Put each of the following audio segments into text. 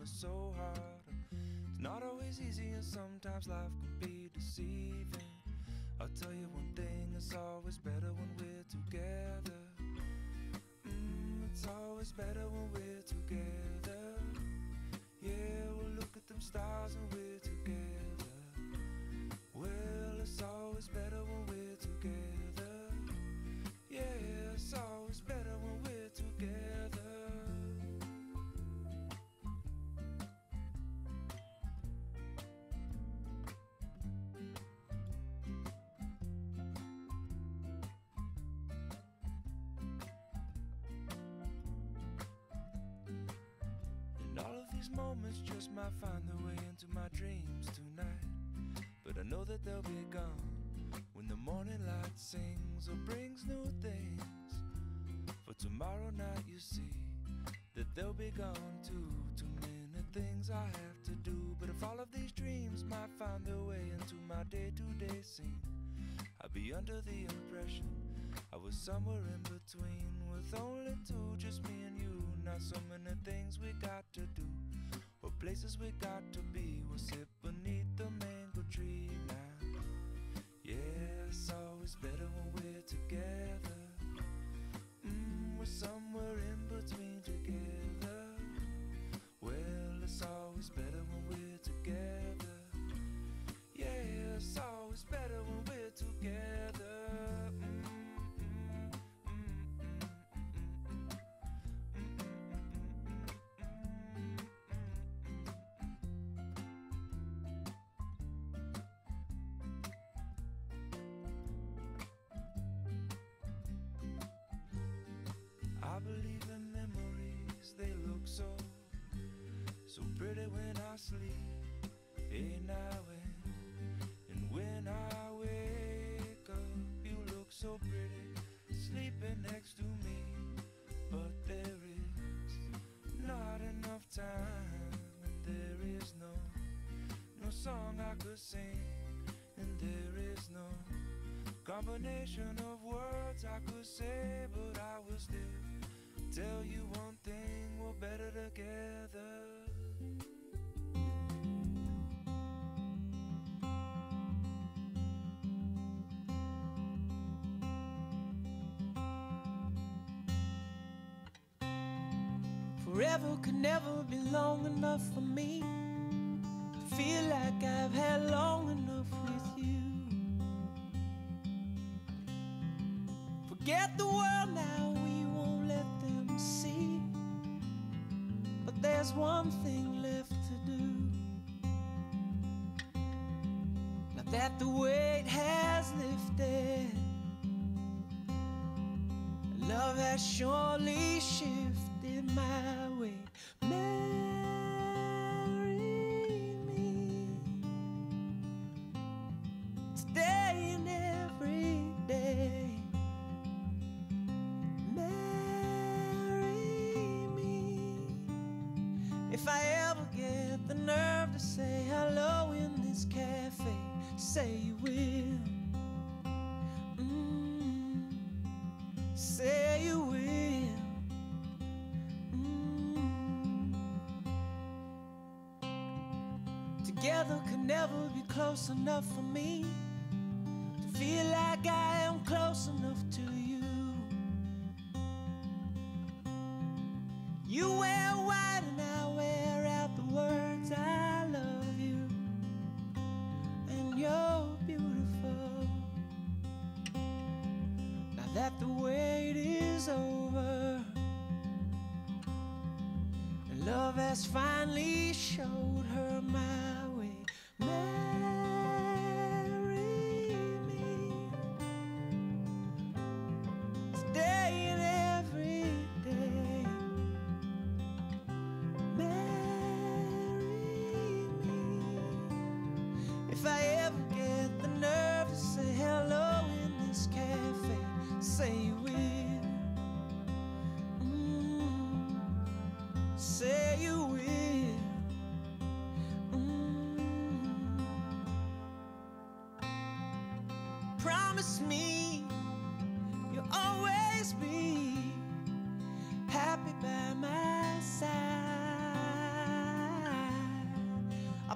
is so hard. It's not always easy, and sometimes life can be deceiving. I'll tell you one thing, it's always better when we're together. It's always better when we're together. Yeah, we'll look at them stars and we're together. Well, it's always better when we're together. Yeah, it's always better when we're together. And all of these moments just might find their way into my dreams tonight. But I know that they'll be gone when the morning light sings or brings new things. For tomorrow night you see that they'll be gone too. Too many things I have to do. But if all of these dreams might find their way into my day-to-day scene, I'd be under the impression I was somewhere in between, with only two, just me and you. Not so many things we got to do, or places we got to be. We'll sit beneath the mango tree now. Yeah, it's always better when we're together. We're somewhere in between together. Well, it's always better when we're together. Yeah, it's always better when we're together. I believe in memories, they look so pretty when I sleep. Hey, now and when I wake up, you look so pretty sleeping next to me. But there is not enough time, and there is no song I could sing, and there is no combination of words I could say. But I will still tell you one thing, we're better together. Forever could never be long enough for me to feel like I've had long enough with you. Forget the world now, we won't let them see. But there's one thing left to do. Now that the weight has lifted, love has surely shifted my way. Marry me today and every day. If I ever get the nerve to say hello in this cafe, say you will. Say you will. Together could never be close enough for me to feel like I am close enough to you. You wear white and I wear out the words I love you, and you're beautiful. Now that the wait is over, and love has finally showed her my way. Marry me today and every day. If I ever get the nerve to say hello in this cafe, say you will. Say you will. Promise me you'll always be happy by my side.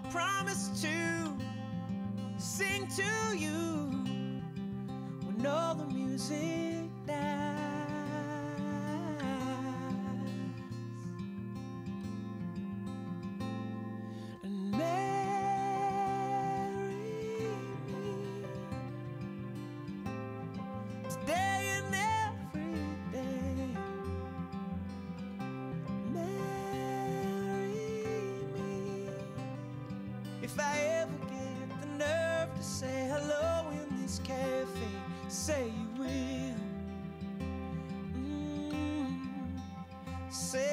promise to sing to you when all the music dies. And marry me today and every day. Marry me if I ever get the nerve to say hello in this cafe. Say you will. Say